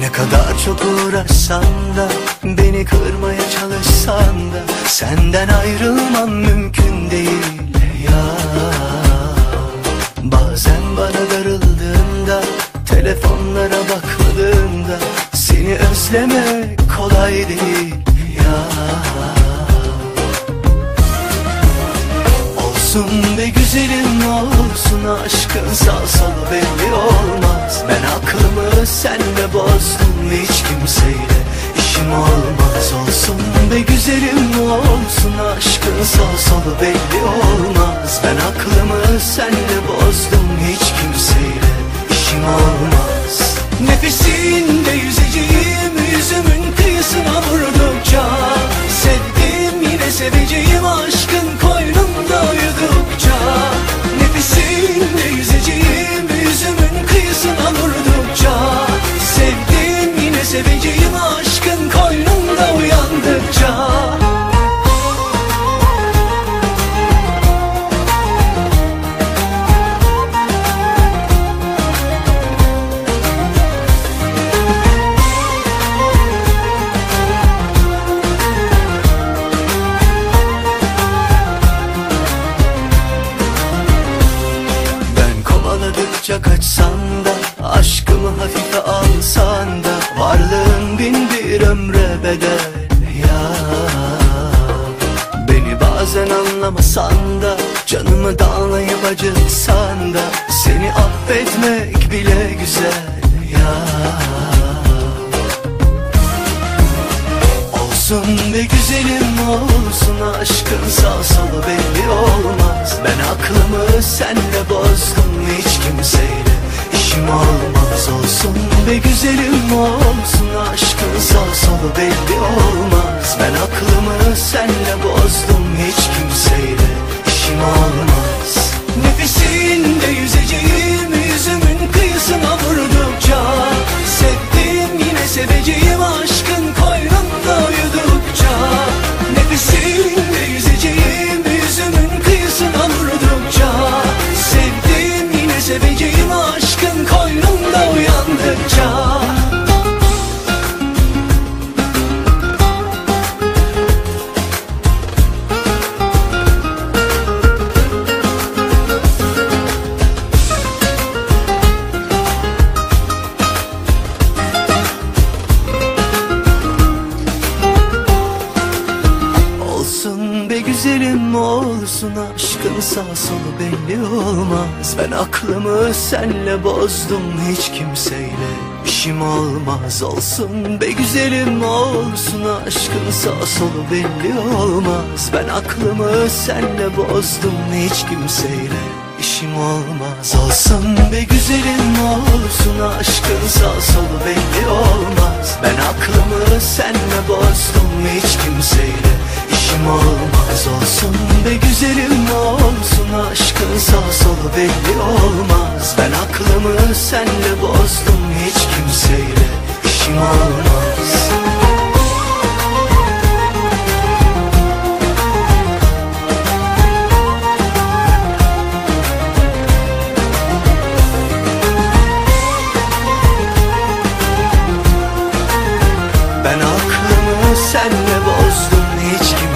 Ne kadar çok uğraşsan da, beni kırmaya çalışsan da, senden ayrılmam mümkün değil ya. Bazen bana darıldığında, telefonlara bakmadığında, seni özlemek kolay değil ya. Olsun be güzelim olsun, aşkın sağ solu belli olmaz. Ben aklımı senle bozdum, hiç kimseyle işim olmaz. Olsun be güzelim olsun, aşkın sağ solu belli olmaz. Ben aklımı senle bozdum, hiç kimseyle işim olmaz. Nefesinde yüzeceğim, yüzümün kıyısına vurdukça, sevdim yine seveceğim, aşkın koynunda uyudukça. Nefesinde yüzeceğim, yüzümün kıyısına vurdukça, sevdim yine seveceğim, aşkın koynunda uyandıkça. Kaçsan da, aşkımı hafife alsan da, varlığın bin bir ömre bedel ya. Beni bazen anlamasan da, canımı dağlayıp acıtsan da, seni affetmek bile güzel ya. Olsun be güzelim olsun, aşkın sağ solu belli olmaz. Ben aklımı senle bozdum, hiç kimseyle işim olmaz. Olsun be güzelim olsun, aşkın sağ solu belli olmaz. Ben aklımı senle bozdum, hiç kimseyle işim olmaz. Nefesinde yüzeceğim, yüzümün kıyısına vurdukça, sevdim yine seveceğim, aşkın koynunda uyudukça. Nefesinde yüzeceğim, yüzümün kıyısına vurdukça, sevdim yine seveceğim, aşkın koynunda uyandıkça. Güzelim olsun, aşkın sağ solu belli olmaz. Ben aklımı senle bozdum, hiç kimseyle işim olmaz. Olsun be güzelim olsun, aşkın sağ solu belli olmaz. Ben aklımı senle bozdum, hiç kimseyle işim olmaz. Olsun be güzelim olsun, aşkın sağ solu belli olmaz. Ben aklımı senle bozdum, hiç kimseyle işim olmaz. Olsun be güzelim olsun, aşkın sağ solu belli olmaz. Ben aklımı senle bozdum, hiç kimseyle işim olmaz. Ben aklımı senle bozdum, hiç